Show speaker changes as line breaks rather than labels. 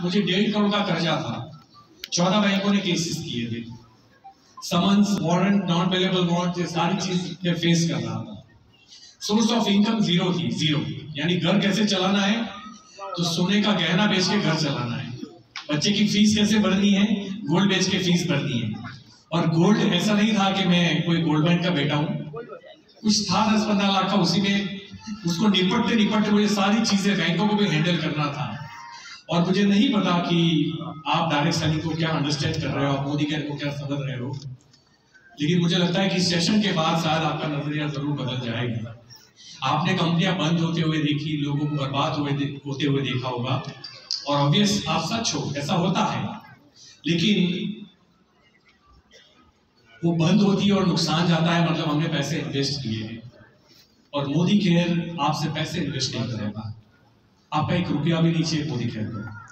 मुझे 1.5 करोड़ का कर्जा था, 14 बैंकों ने केसेस किए थे, summons, warrant, non available warrant, ये सारी चीज फेस कर रहा था। सोर्स ऑफ इनकम जीरो थी, जीरो। यानी घर कैसे चलाना है, तो सोने का गहना बेच के घर चलाना है, बच्चे की फीस कैसे भरनी है, गोल्ड बेच के फीस भरनी है। और गोल्ड ऐसा नहीं था कि मैं कोई गोल्ड बैन का बेटा हूं, कुछ था 10-15 लाख का, उसी में उसको निपटते निपटते मुझे सारी चीजें बैंकों को भी हैंडल करना था। और मुझे नहीं पता कि आप डायरेक्ट सेलिंग को क्या अंडरस्टैंड कर रहे हो, आप मोदी केयर को क्या समझ रहे हो, लेकिन मुझे लगता है कि सेशन के बाद शायद आपका नजरिया जरूर बदल जाएगा। आपने कंपनियां बंद होते हुए देखी, लोगों को बर्बाद होते हुए देखा होगा, और ऑब्वियस आप सच हो, ऐसा होता है, लेकिन वो बंद होती है और नुकसान जाता है, मतलब हमने पैसे इन्वेस्ट किए हैं। और मोदी केयर आपसे पैसे इन्वेस्ट नहीं करेगा, आपका 1 रुपया भी नीचे मोदी केयर में।